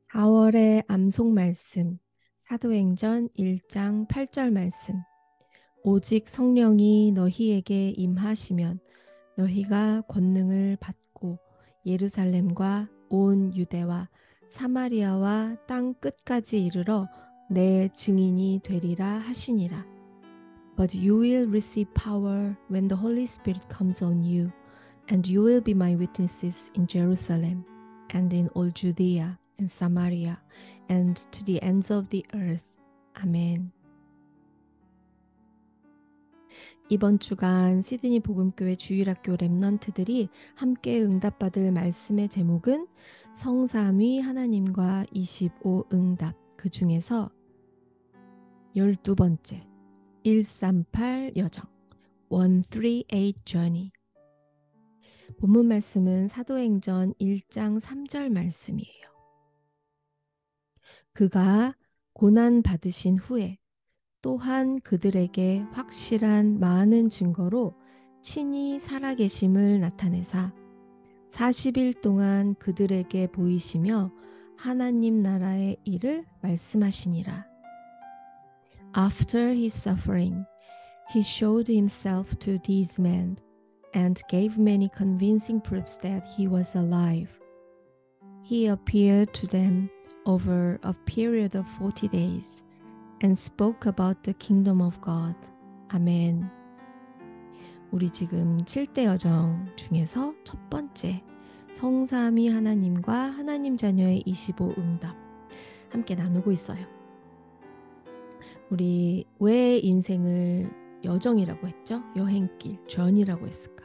4월의 암송 말씀, 사도행전 1장 8절 말씀. 오직 성령이 너희에게 임하시면 너희가 권능을 받고 예루살렘과 온 유대와 사마리아와 땅 끝까지 이르러 내 증인이 되리라 하시니라. But you will receive power when the Holy Spirit comes on you, and you will be my witnesses in Jerusalem and in all Judea and Samaria and to the ends of the earth. 아멘. 이번 주간 시드니 복음교회 주일학교 랩넌트들이 함께 응답받을 말씀의 제목은 성삼위 하나님과 25 응답, 그 중에서 12번째 138 여정 138 journey. 본문 말씀은 사도행전 1장 3절 말씀이에요. 그가 고난 받으신 후에 또한 그들에게 확실한 많은 증거로 친히 살아계심을 나타내사 40일 동안 그들에게 보이시며 하나님 나라의 일을 말씀하시니라. After his suffering, he showed himself to these men and gave many convincing proofs that he was alive. He appeared to them over a period of 40 days and spoke about the kingdom of God. 아멘. 우리 지금 7대 여정 중에서 첫 번째 성삼위 하나님과 하나님 자녀의 25 응답 함께 나누고 있어요. 우리 왜 인생을 여정이라고 했죠? 여행길, journey라고 했을까?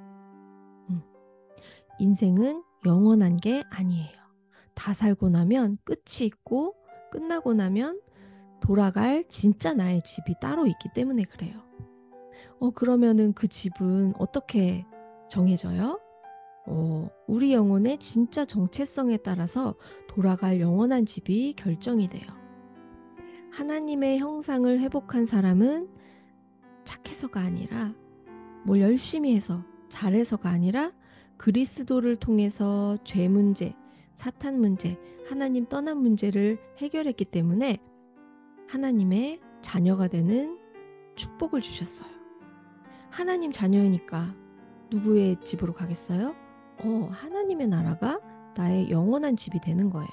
인생은 영원한 게 아니에요. 다 살고 나면 끝이 있고 끝나고 나면 돌아갈 진짜 나의 집이 따로 있기 때문에 그래요. 그러면은 그 집은 어떻게 정해져요? 우리 영혼의 진짜 정체성에 따라서 돌아갈 영원한 집이 결정이 돼요. 하나님의 형상을 회복한 사람은 착해서가 아니라 뭘 열심히 해서 잘해서가 아니라 그리스도를 통해서 죄 문제, 사탄 문제, 하나님 떠난 문제를 해결했기 때문에 하나님의 자녀가 되는 축복을 주셨어요. 하나님 자녀이니까 누구의 집으로 가겠어요? 하나님의 나라가 나의 영원한 집이 되는 거예요.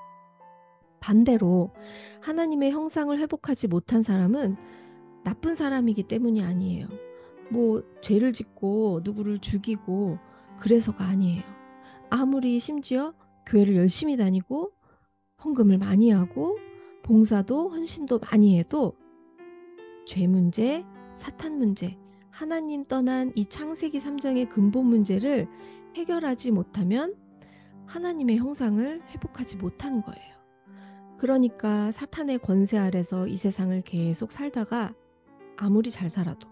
반대로 하나님의 형상을 회복하지 못한 사람은 나쁜 사람이기 때문이 아니에요. 뭐 죄를 짓고 누구를 죽이고 그래서가 아니에요. 아무리 심지어 교회를 열심히 다니고 헌금을 많이 하고 봉사도 헌신도 많이 해도 죄 문제, 사탄 문제, 하나님 떠난 이 창세기 3장의 근본 문제를 해결하지 못하면 하나님의 형상을 회복하지 못하는 거예요. 그러니까 사탄의 권세 아래서 이 세상을 계속 살다가 아무리 잘 살아도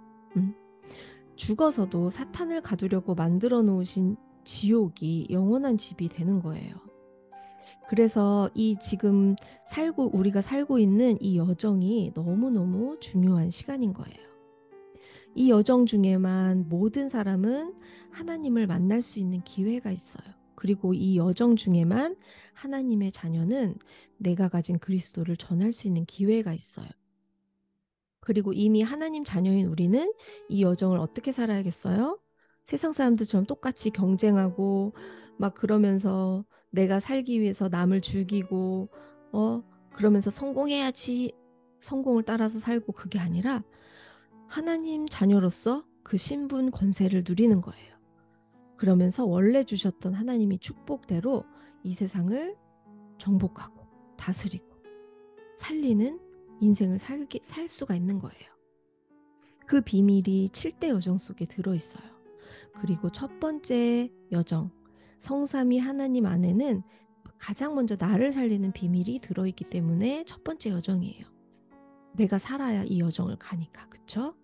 죽어서도 사탄을 가두려고 만들어 놓으신 지옥이 영원한 집이 되는 거예요. 그래서 이 지금 우리가 살고 있는 이 여정이 너무너무 중요한 시간인 거예요. 이 여정 중에만 모든 사람은 하나님을 만날 수 있는 기회가 있어요. 그리고 이 여정 중에만 하나님의 자녀는 내가 가진 그리스도를 전할 수 있는 기회가 있어요. 그리고 이미 하나님 자녀인 우리는 이 여정을 어떻게 살아야겠어요? 세상 사람들처럼 똑같이 경쟁하고 막 그러면서 내가 살기 위해서 남을 죽이고 그러면서 성공해야지 성공을 따라서 살고 그게 아니라 하나님 자녀로서 그 신분 권세를 누리는 거예요. 그러면서 원래 주셨던 하나님이 축복대로 이 세상을 정복하고 다스리고 살리는 인생을 살 수가 있는 거예요. 그 비밀이 7대 여정 속에 들어있어요. 그리고 첫 번째 여정, 성삼위 하나님 안에는 가장 먼저 나를 살리는 비밀이 들어있기 때문에 첫 번째 여정이에요. 내가 살아야 이 여정을 가니까, 그쵸?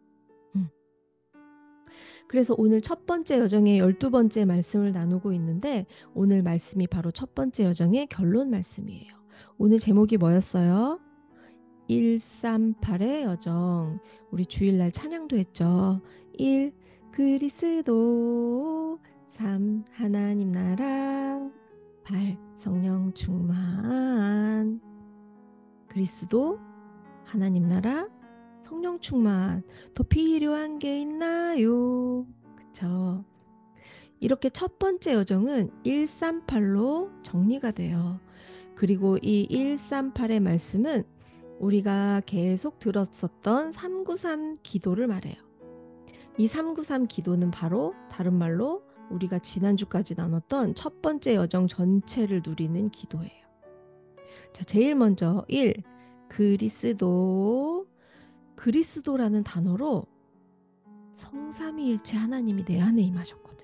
그래서 오늘 첫 번째 여정의 12번째 말씀을 나누고 있는데 오늘 말씀이 바로 첫 번째 여정의 결론 말씀이에요. 오늘 제목이 뭐였어요? 138의 여정. 우리 주일날 찬양도 했죠. 1. 그리스도 3. 하나님 나라 8. 성령 충만. 그리스도, 하나님 나라, 성령 충만. 더 필요한 게 있나요? 그쵸? 이렇게 첫 번째 여정은 138로 정리가 돼요. 그리고 이 138의 말씀은 우리가 계속 들었었던 393 기도를 말해요. 이 393 기도는 바로 다른 말로 우리가 지난주까지 나눴던 첫 번째 여정 전체를 누리는 기도예요. 자, 제일 먼저 1. 그리스도. 그리스도라는 단어로 성삼위일체 하나님이 내 안에 임하셨거든요.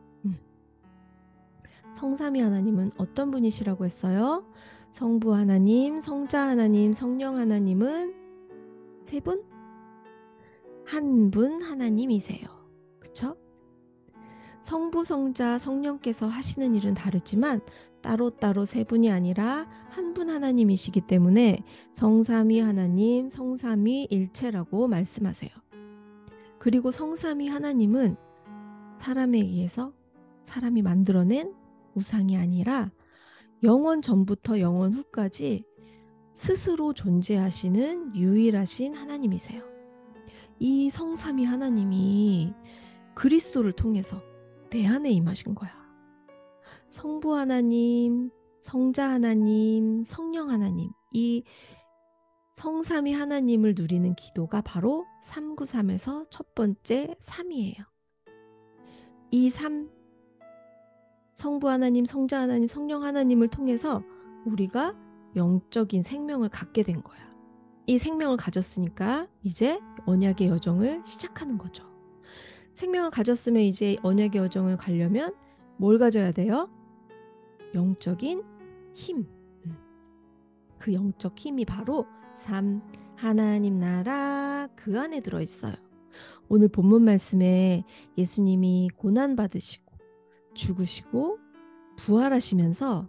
성삼위 하나님은 어떤 분이시라고 했어요? 성부 하나님, 성자 하나님, 성령 하나님은 세 분? 한 분 하나님이세요. 그쵸? 성부, 성자, 성령께서 하시는 일은 다르지만 따로따로 세 분이 아니라 한 분 하나님이시기 때문에 성삼위 하나님, 성삼위 일체라고 말씀하세요. 그리고 성삼위 하나님은 사람에 의해서 사람이 만들어낸 우상이 아니라 영원 전부터 영원 후까지 스스로 존재하시는 유일하신 하나님이세요. 이 성삼위 하나님이 그리스도를 통해서 내 안에 임하신 거야. 성부 하나님, 성자 하나님, 성령 하나님, 이 성삼위 하나님을 누리는 기도가 바로 393에서 첫 번째 3이에요. 이 3, 성부 하나님, 성자 하나님, 성령 하나님을 통해서 우리가 영적인 생명을 갖게 된 거야. 이 생명을 가졌으니까 이제 언약의 여정을 시작하는 거죠. 생명을 가졌으면 이제 언약의 여정을 가려면 뭘 가져야 돼요? 영적인 힘. 그 영적 힘이 바로 3. 하나님 나라 그 안에 들어있어요. 오늘 본문 말씀에 예수님이 고난받으시고 죽으시고 부활하시면서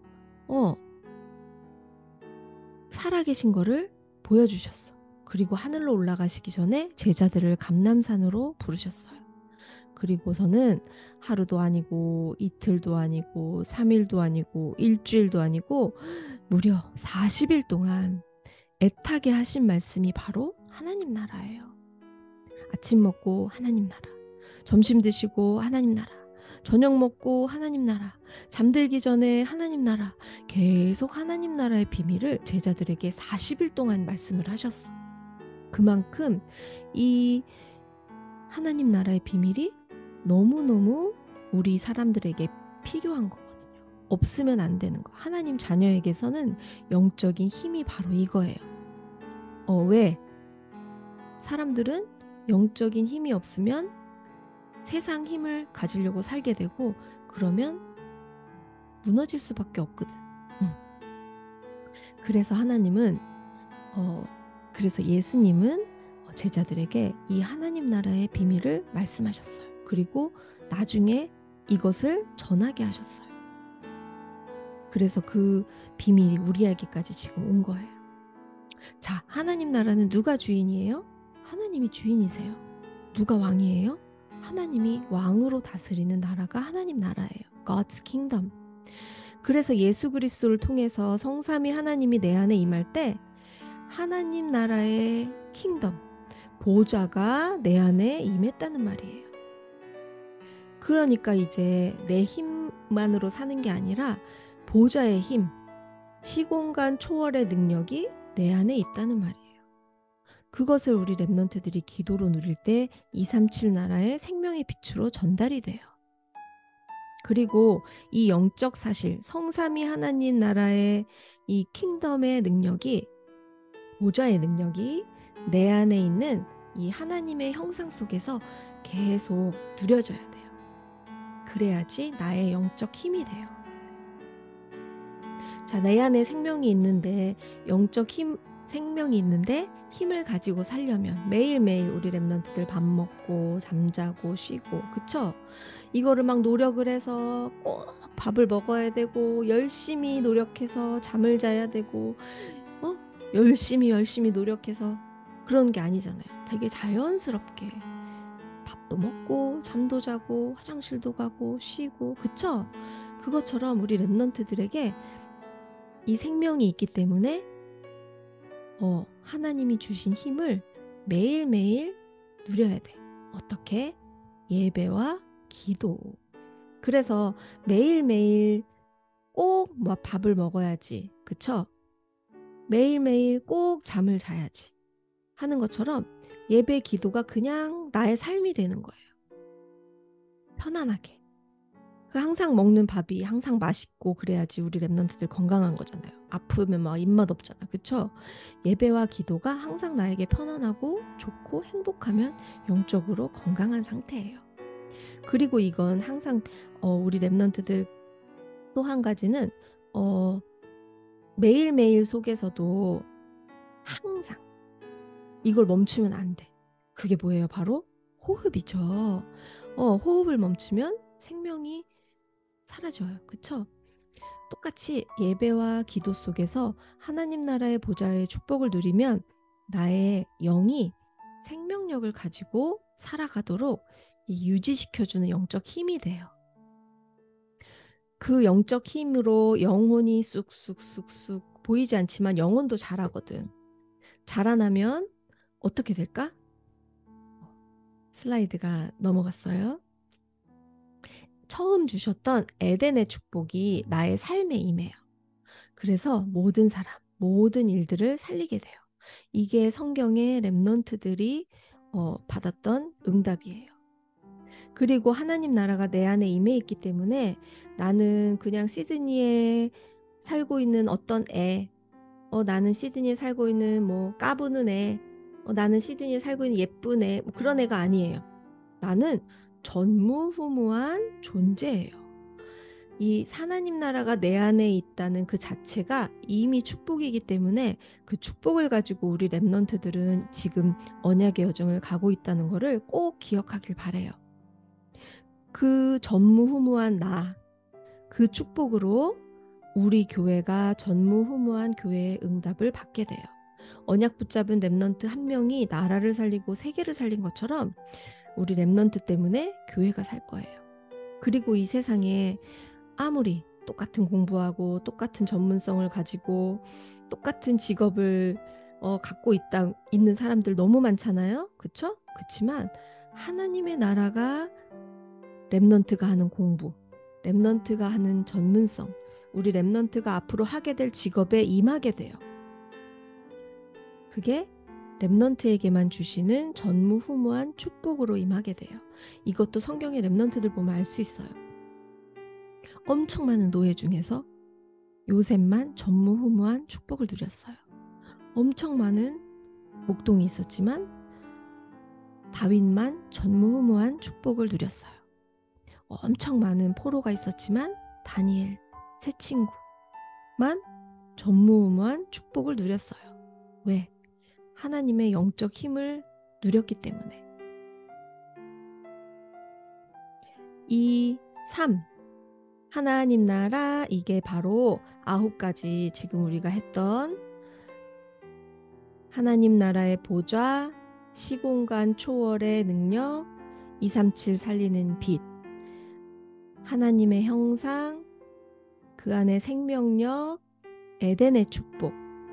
살아계신 거를 보여주셨어. 그리고 하늘로 올라가시기 전에 제자들을 감람산으로 부르셨어요. 그리고서는 하루도 아니고 이틀도 아니고 3일도 아니고 일주일도 아니고 무려 40일 동안 애타게 하신 말씀이 바로 하나님 나라예요. 아침 먹고 하나님 나라, 점심 드시고 하나님 나라, 저녁 먹고 하나님 나라, 잠들기 전에 하나님 나라, 계속 하나님 나라의 비밀을 제자들에게 40일 동안 말씀을 하셨어. 그만큼 이 하나님 나라의 비밀이 너무너무 우리 사람들에게 필요한 거거든요. 없으면 안 되는 거. 하나님 자녀에게서는 영적인 힘이 바로 이거예요. 왜? 사람들은 영적인 힘이 없으면 세상 힘을 가지려고 살게 되고 그러면 무너질 수밖에 없거든. 그래서 하나님은 그래서 예수님은 제자들에게 이 하나님 나라의 비밀을 말씀하셨어요. 그리고 나중에 이것을 전하게 하셨어요. 그래서 그 비밀이 우리에게까지 지금 온 거예요. 자, 하나님 나라는 누가 주인이에요? 하나님이 주인이세요. 누가 왕이에요? 하나님이 왕으로 다스리는 나라가 하나님 나라예요. God's kingdom. 그래서 예수 그리스도를 통해서 성삼위 하나님이 내 안에 임할 때 하나님 나라의 킹덤, 보좌가 내 안에 임했다는 말이에요. 그러니까 이제 내 힘만으로 사는 게 아니라 보좌의 힘, 시공간 초월의 능력이 내 안에 있다는 말이에요. 그것을 우리 랩넌트들이 기도로 누릴 때 237 나라의 생명의 빛으로 전달이 돼요. 그리고 이 영적 사실, 성삼위 하나님 나라의 이 킹덤의 능력이, 보좌의 능력이 내 안에 있는 이 하나님의 형상 속에서 계속 누려져야 돼요. 그래야지 나의 영적 힘이 돼요. 자, 내 안에 생명이 있는데, 영적 생명이 있는데 힘을 가지고 살려면 매일매일 우리 랩넌트들 밥 먹고 잠자고 쉬고, 그쵸? 이거를 막 노력을 해서 꼭 밥을 먹어야 되고 열심히 노력해서 잠을 자야 되고 열심히 노력해서 그런 게 아니잖아요. 되게 자연스럽게 밥도 먹고 잠도 자고 화장실도 가고 쉬고, 그쵸? 그것처럼 우리 렘넌트들에게 이 생명이 있기 때문에 하나님이 주신 힘을 매일매일 누려야 돼. 어떻게? 예배와 기도. 그래서 매일매일 꼭 밥을 먹어야지. 그쵸? 매일매일 꼭 잠을 자야지. 하는 것처럼 예배 기도가 그냥 나의 삶이 되는 거예요. 편안하게. 항상 먹는 밥이 항상 맛있고 그래야지 우리 렘넌트들 건강한 거잖아요. 아프면 막 입맛 없잖아. 그쵸? 예배와 기도가 항상 나에게 편안하고 좋고 행복하면 영적으로 건강한 상태예요. 그리고 이건 항상 우리 렘넌트들 또 한 가지는 매일매일 속에서도 항상 이걸 멈추면 안 돼. 그게 뭐예요? 바로 호흡이죠. 호흡을 멈추면 생명이 사라져요. 그쵸? 똑같이 예배와 기도 속에서 하나님 나라의 보좌의 축복을 누리면 나의 영이 생명력을 가지고 살아가도록 유지시켜주는 영적 힘이 돼요. 그 영적 힘으로 영혼이 쑥쑥쑥쑥 보이지 않지만 영혼도 자라거든. 자라나면 어떻게 될까? 슬라이드가 넘어갔어요. 처음 주셨던 에덴의 축복이 나의 삶에 임해요. 그래서 모든 사람, 모든 일들을 살리게 돼요. 이게 성경의 렘넌트들이 받았던 응답이에요. 그리고 하나님 나라가 내 안에 임해 있기 때문에 나는 그냥 시드니에 살고 있는 어떤 애, 나는 시드니에 살고 있는 까부는 애, 나는 시드니에 살고 있는 예쁜 애, 그런 애가 아니에요. 나는 전무후무한 존재예요. 이 하나님 나라가 내 안에 있다는 그 자체가 이미 축복이기 때문에 그 축복을 가지고 우리 렘넌트들은 지금 언약의 여정을 가고 있다는 것을 꼭 기억하길 바래요. 그 전무후무한 그 축복으로 우리 교회가 전무후무한 교회의 응답을 받게 돼요. 언약 붙잡은 렘넌트 한 명이 나라를 살리고 세계를 살린 것처럼 우리 렘넌트 때문에 교회가 살 거예요. 그리고 이 세상에 아무리 똑같은 공부하고 똑같은 전문성을 가지고 똑같은 직업을 갖고 있는 사람들 너무 많잖아요. 그쵸? 그치만 하나님의 나라가 렘넌트가 하는 공부, 렘넌트가 하는 전문성, 우리 렘넌트가 앞으로 하게 될 직업에 임하게 돼요. 그게 렘넌트에게만 주시는 전무후무한 축복으로 임하게 돼요. 이것도 성경의 렘넌트들 보면 알 수 있어요. 엄청 많은 노예 중에서 요셉만 전무후무한 축복을 누렸어요. 엄청 많은 목동이 있었지만 다윗만 전무후무한 축복을 누렸어요. 엄청 많은 포로가 있었지만 다니엘, 세 친구만 전무후무한 축복을 누렸어요. 왜? 하나님의 영적 힘을 누렸기 때문에. 2, 3 하나님 나라, 이게 바로 9가지 지금 우리가 했던 하나님 나라의 보좌, 시공간 초월의 능력, 237 살리는 빛, 하나님의 형상, 그 안에 생명력, 에덴의 축복,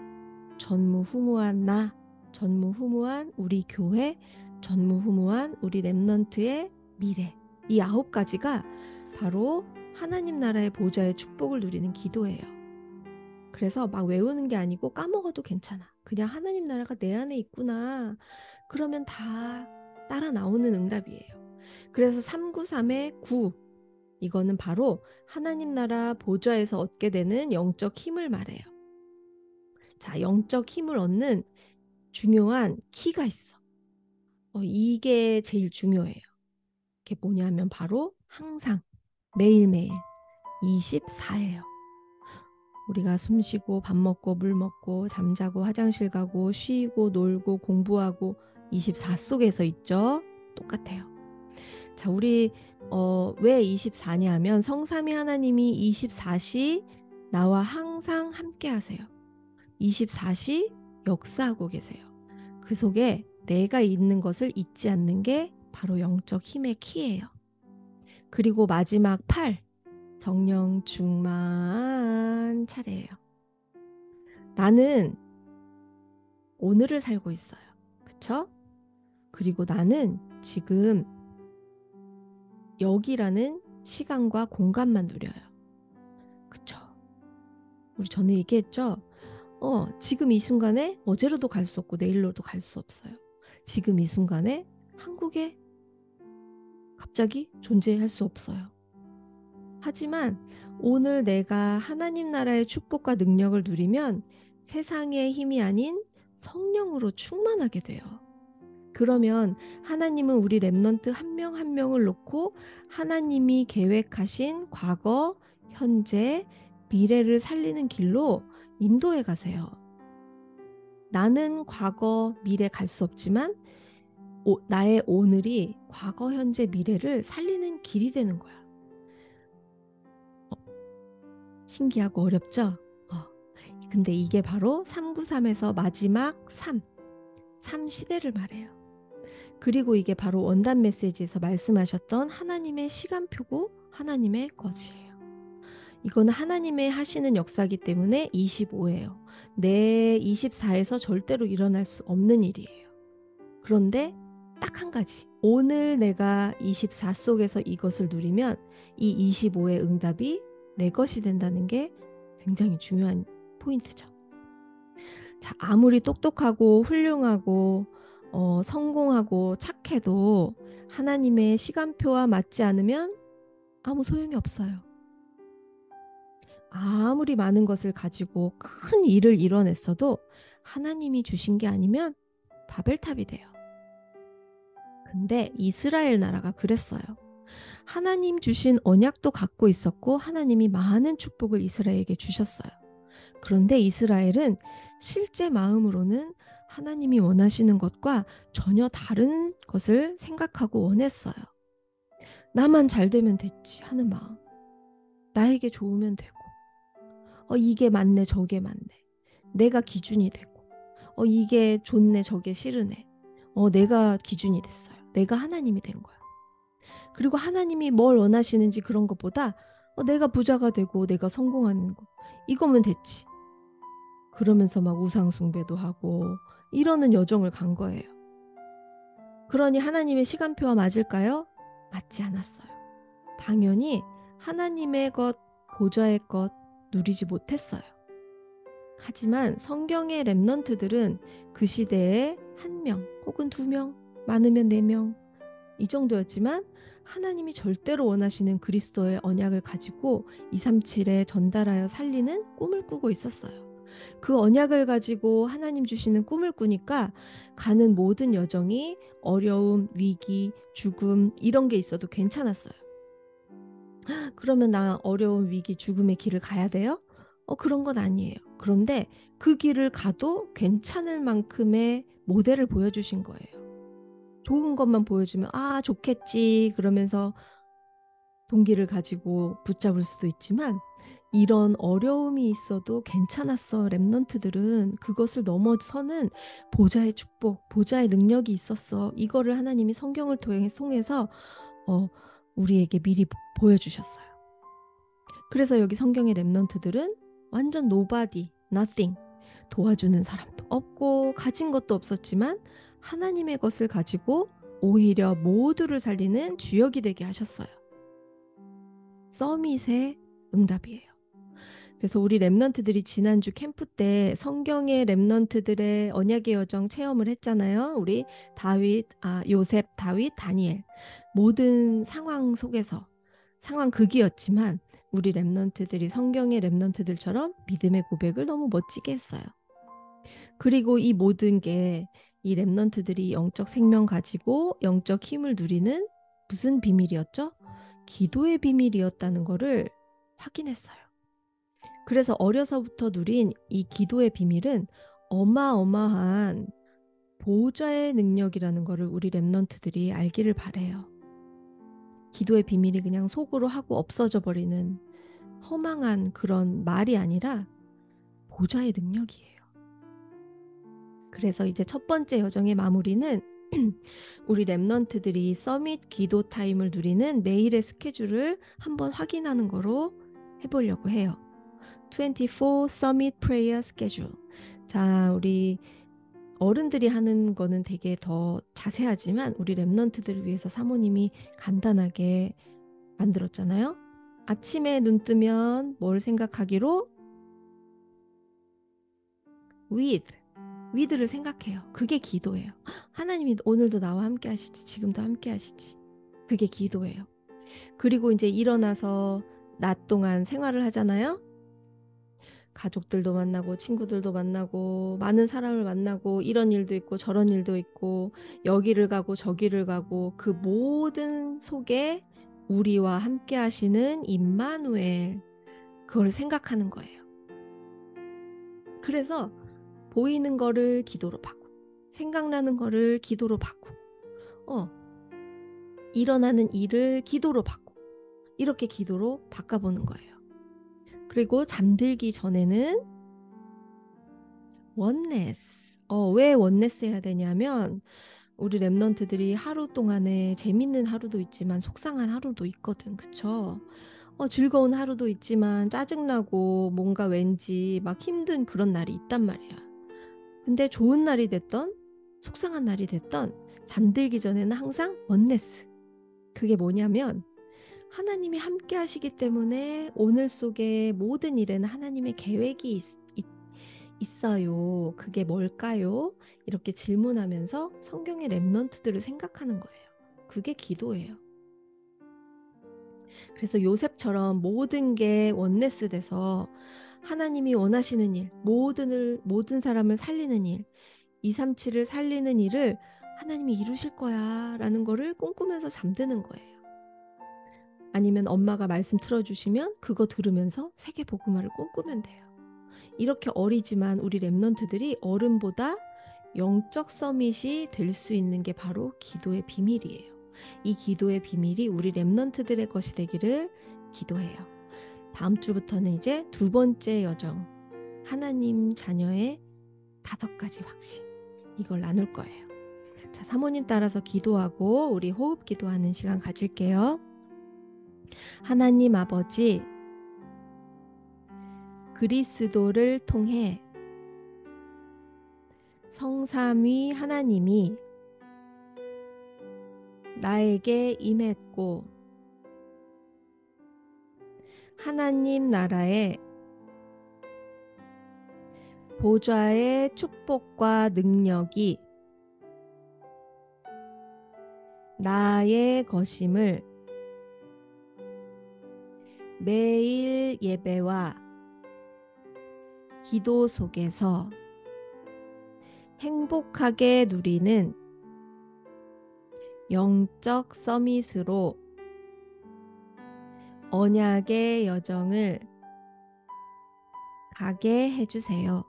전무후무한 전무후무한 우리 교회, 전무후무한 우리 렘넌트의 미래. 이 9가지가 바로 하나님 나라의 보좌의 축복을 누리는 기도예요. 그래서 막 외우는 게 아니고 까먹어도 괜찮아. 그냥 하나님 나라가 내 안에 있구나. 그러면 다 따라 나오는 응답이에요. 그래서 393의 9, 이거는 바로 하나님 나라 보좌에서 얻게 되는 영적 힘을 말해요. 자, 영적 힘을 얻는 중요한 키가 있어. 이게 제일 중요해요. 그게 뭐냐면 바로 항상 매일매일 24예요. 우리가 숨 쉬고 밥 먹고 물 먹고 잠자고 화장실 가고 쉬고 놀고 공부하고 24 속에서 있죠. 똑같아요. 자, 우리 왜 24냐 하면 성삼위 하나님이 24시 나와 항상 함께 하세요. 24시 역사하고 계세요. 그 속에 내가 있는 것을 잊지 않는 게 바로 영적 힘의 키예요. 그리고 마지막 8, 성령 충만 차례예요. 나는 오늘을 살고 있어요. 그쵸? 그리고 나는 지금 여기라는 시간과 공간만 누려요. 그쵸? 우리 전에 얘기했죠? 지금 이 순간에 어제로도 갈 수 없고 내일로도 갈 수 없어요. 지금 이 순간에 한국에 갑자기 존재할 수 없어요. 하지만 오늘 내가 하나님 나라의 축복과 능력을 누리면 세상의 힘이 아닌 성령으로 충만하게 돼요. 그러면 하나님은 우리 렘넌트 한 명 한 명을 놓고 하나님이 계획하신 과거, 현재, 미래를 살리는 길로 인도해 가세요. 나는 과거, 미래 갈 수 없지만 나의 오늘이 과거, 현재, 미래를 살리는 길이 되는 거야. 신기하고 어렵죠? 근데 이게 바로 393에서 마지막 3 시대를 말해요. 그리고 이게 바로 원단 메시지에서 말씀하셨던 하나님의 시간표고 하나님의 것이에요. 이거는 하나님의 하시는 역사이기 때문에 25예요. 내 24에서 절대로 일어날 수 없는 일이에요. 그런데 딱 한 가지. 오늘 내가 24 속에서 이것을 누리면 이 25의 응답이 내 것이 된다는 게 굉장히 중요한 포인트죠. 자, 아무리 똑똑하고 훌륭하고 성공하고 착해도 하나님의 시간표와 맞지 않으면 아무 소용이 없어요. 아무리 많은 것을 가지고 큰 일을 이뤄냈어도 하나님이 주신 게 아니면 바벨탑이 돼요. 근데 이스라엘 나라가 그랬어요. 하나님 주신 언약도 갖고 있었고 하나님이 많은 축복을 이스라엘에게 주셨어요. 그런데 이스라엘은 실제 마음으로는 하나님이 원하시는 것과 전혀 다른 것을 생각하고 원했어요. 나만 잘 되면 됐지 하는 마음. 나에게 좋으면 되고. 이게 맞네 저게 맞네. 내가 기준이 되고. 이게 좋네 저게 싫으네. 내가 기준이 됐어요. 내가 하나님이 된 거야. 그리고 하나님이 뭘 원하시는지 그런 것보다 내가 부자가 되고 내가 성공하는 거. 이거면 됐지. 그러면서 막 우상 숭배도 하고 이러는 여정을 간 거예요. 그러니 하나님의 시간표와 맞을까요? 맞지 않았어요. 당연히 하나님의 것, 보좌의 것 누리지 못했어요. 하지만 성경의 렘넌트들은 그 시대에 1명 혹은 2명, 많으면 4명 이 정도였지만 하나님이 절대로 원하시는 그리스도의 언약을 가지고 237에 전달하여 살리는 꿈을 꾸고 있었어요. 그 언약을 가지고 하나님 주시는 꿈을 꾸니까 가는 모든 여정이 어려움, 위기, 죽음 이런 게 있어도 괜찮았어요. 그러면 나 어려움, 위기, 죽음의 길을 가야 돼요? 그런 건 아니에요. 그런데 그 길을 가도 괜찮을 만큼의 모델을 보여주신 거예요. 좋은 것만 보여주면 좋겠지 그러면서 동기를 가지고 붙잡을 수도 있지만 이런 어려움이 있어도 괜찮았어. 렘넌트들은 그것을 넘어서는 보좌의 축복, 보좌의 능력이 있었어. 이거를 하나님이 성경을 통해서 우리에게 미리 보여주셨어요. 그래서 여기 성경의 렘넌트들은 완전 nobody, nothing, 도와주는 사람도 없고 가진 것도 없었지만 하나님의 것을 가지고 오히려 모두를 살리는 주역이 되게 하셨어요. 서밋의 응답이에요. 그래서 우리 렘넌트들이 지난주 캠프 때 성경의 렘넌트들의 언약의 여정 체험을 했잖아요. 우리 요셉, 다윗, 다니엘 모든 상황 속에서 상황 극이었지만 우리 렘넌트들이 성경의 렘넌트들처럼 믿음의 고백을 너무 멋지게 했어요. 그리고 이 모든 게 이 렘넌트들이 영적 생명 가지고 영적 힘을 누리는 무슨 비밀이었죠? 기도의 비밀이었다는 거를 확인했어요. 그래서 어려서부터 누린 이 기도의 비밀은 어마어마한 보좌의 능력이라는 거를 우리 렘넌트들이 알기를 바래요. 기도의 비밀이 그냥 속으로 하고 없어져 버리는 허망한 그런 말이 아니라 보좌의 능력이에요. 그래서 이제 첫 번째 여정의 마무리는 우리 랩넌트들이 서밋 기도 타임을 누리는 매일의 스케줄을 한번 확인하는 거로 해보려고 해요. 24 서밋 프레이어 스케줄. 자, 우리 어른들이 하는 거는 되게 더 자세하지만 우리 랩넌트들을 위해서 사모님이 간단하게 만들었잖아요. 아침에 눈 뜨면 뭘 생각하기로? with를 생각해요. 그게 기도예요. 하나님이 오늘도 나와 함께 하시지, 지금도 함께 하시지. 그게 기도예요. 그리고 이제 일어나서 낮 동안 생활을 하잖아요. 가족들도 만나고 친구들도 만나고 많은 사람을 만나고 이런 일도 있고 저런 일도 있고 여기를 가고 저기를 가고 그 모든 속에 우리와 함께 하시는 임마누엘, 그걸 생각하는 거예요. 그래서 보이는 거를 기도로 바꾸고 생각나는 거를 기도로 바꾸고 일어나는 일을 기도로 바꾸고 이렇게 기도로 바꿔보는 거예요. 그리고 잠들기 전에는 원네스. 왜 원네스 해야 되냐면 우리 랩넌트들이 하루 동안에 재밌는 하루도 있지만 속상한 하루도 있거든. 그쵸? 즐거운 하루도 있지만 짜증나고 뭔가 왠지 막 힘든 그런 날이 있단 말이야. 근데 좋은 날이 됐던 속상한 날이 됐던 잠들기 전에는 항상 원네스. 그게 뭐냐면 하나님이 함께 하시기 때문에 오늘 속의 모든 일에는 하나님의 계획이 있어요. 그게 뭘까요? 이렇게 질문하면서 성경의 랩넌트들을 생각하는 거예요. 그게 기도예요. 그래서 요셉처럼 모든 게 원네스 돼서 하나님이 원하시는 일, 모든 사람을 살리는 일, 237을 살리는 일을 하나님이 이루실 거야 라는 거를 꿈꾸면서 잠드는 거예요. 아니면 엄마가 말씀 틀어주시면 그거 들으면서 세계복음화를 꿈꾸면 돼요. 이렇게 어리지만 우리 랩넌트들이 어른보다 영적 서밋이 될 수 있는 게 바로 기도의 비밀이에요. 이 기도의 비밀이 우리 랩넌트들의 것이 되기를 기도해요. 다음 주부터는 이제 두 번째 여정, 하나님 자녀의 5가지 확신, 이걸 나눌 거예요. 자, 사모님 따라서 기도하고 우리 호흡 기도하는 시간 가질게요. 하나님 아버지, 그리스도를 통해 성삼위 하나님이 나에게 임했고 하나님 나라의 보좌의 축복과 능력이 나의 것임을 매일 예배와 기도 속에서 행복하게 누리는 영적 서밋으로 언약의 여정을 가게 해주세요.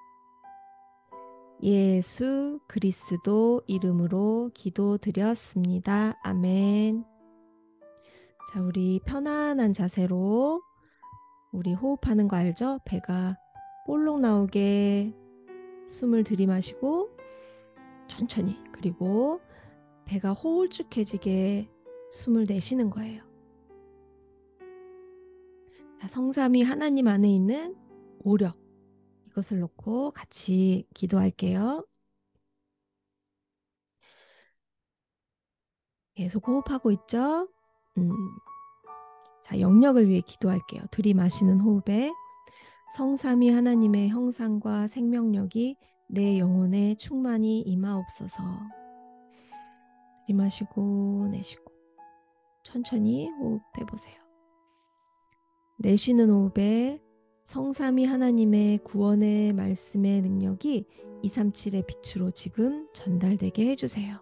예수 그리스도 이름으로 기도드렸습니다. 아멘. 자, 우리 편안한 자세로 우리 호흡하는 거 알죠? 배가 볼록 나오게 숨을 들이마시고 천천히, 그리고 배가 호울쭉해지게 숨을 내쉬는 거예요. 자, 성삼위 하나님 안에 있는 오력, 이것을 놓고 같이 기도할게요. 계속 호흡하고 있죠? 자, 영역을 위해 기도할게요. 들이마시는 호흡에 성삼위 하나님의 형상과 생명력이 내 영혼에 충만히 임하옵소서. 들이마시고 내쉬고 천천히 호흡해보세요. 내쉬는 호흡에 성삼위 하나님의 구원의 말씀의 능력이 237의 빛으로 지금 전달되게 해주세요.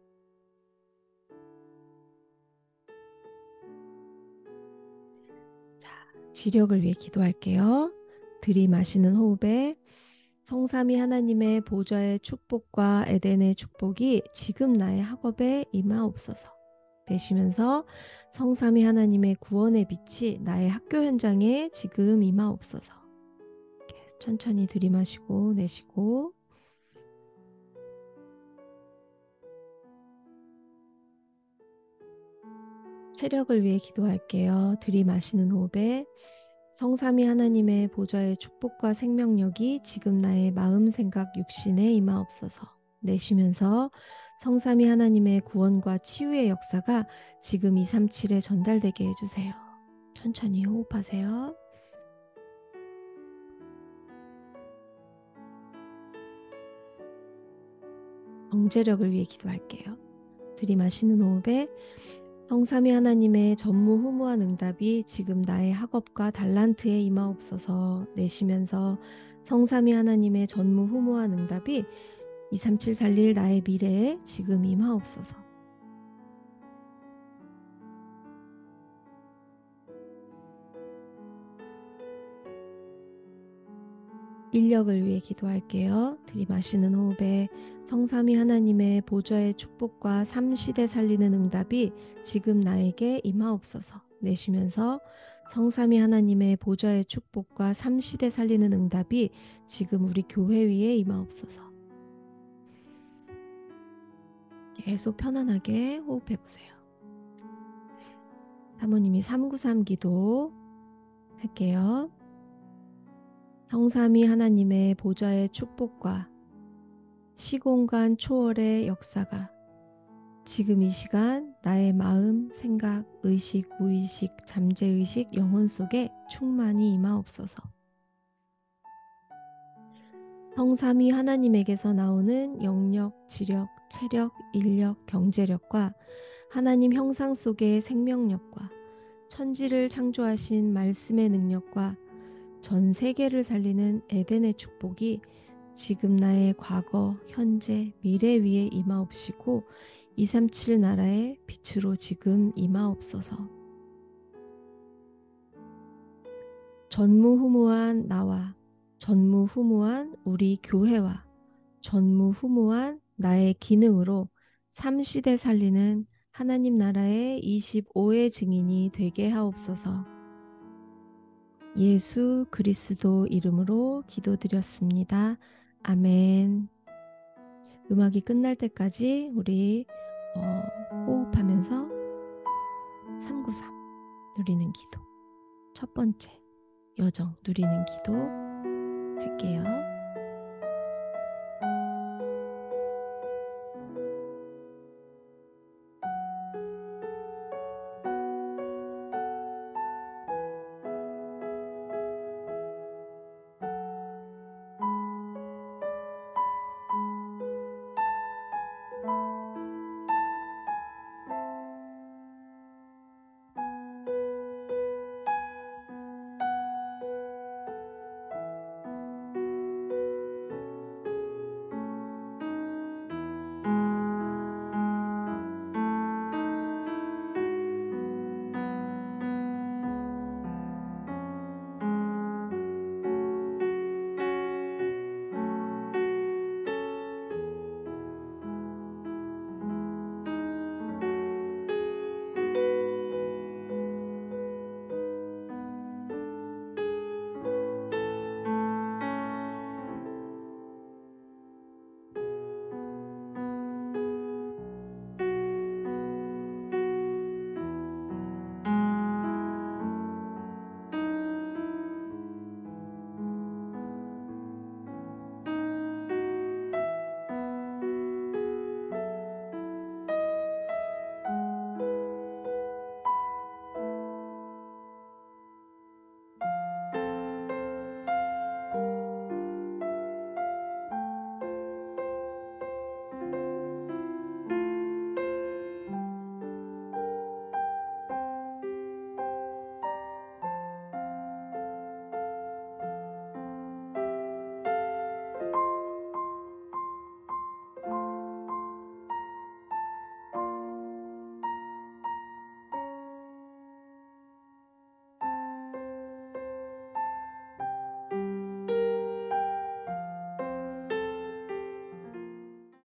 자, 지력을 위해 기도할게요. 들이마시는 호흡에 성삼위 하나님의 보좌의 축복과 에덴의 축복이 지금 나의 학업에 임하옵소서. 내쉬면서 성삼위 하나님의 구원의 빛이 나의 학교 현장에 지금 임하옵소서. 계속 천천히 들이마시고 내쉬고 체력을 위해 기도할게요. 들이마시는 호흡에 성삼위 하나님의 보좌의 축복과 생명력이 지금 나의 마음, 생각, 육신에 임하옵소서. 내쉬면서 성삼위 하나님의 구원과 치유의 역사가 지금 237에 전달되게 해주세요. 천천히 호흡하세요. 경제력을 위해 기도할게요. 들이마시는 호흡에 성삼위 하나님의 전무후무한 응답이 지금 나의 학업과 달란트에 임하옵소서. 내쉬면서 성삼위 하나님의 전무후무한 응답이 237 살릴 나의 미래에 지금 임하옵소서. 인력을 위해 기도할게요. 들이마시는 호흡에 성삼위 하나님의 보좌의 축복과 3시대 살리는 응답이 지금 나에게 임하옵소서. 내쉬면서 성삼위 하나님의 보좌의 축복과 3시대 살리는 응답이 지금 우리 교회 위에 임하옵소서. 계속 편안하게 호흡해 보세요. 사모님이 393 기도 할게요. 성삼위 하나님의 보좌의 축복과 시공간 초월의 역사가 지금 이 시간 나의 마음, 생각, 의식, 무의식, 잠재의식, 영혼 속에 충만히 임하옵소서. 성삼위 하나님에게서 나오는 영력, 지력, 체력, 인력, 경제력과 하나님 형상 속의 생명력과 천지를 창조하신 말씀의 능력과 전 세계를 살리는 에덴의 축복이 지금 나의 과거, 현재, 미래 위에 임하옵시고 237 나라의 빛으로 지금 임하옵소서. 전무후무한 나와 전무후무한 우리 교회와 전무후무한 나의 기능으로 3시대 살리는 하나님 나라의 25의 증인이 되게 하옵소서. 예수 그리스도 이름으로 기도드렸습니다. 아멘. 음악이 끝날 때까지 우리 호흡하면서 393 누리는 기도, 첫 번째 여정 누리는 기도 할게요.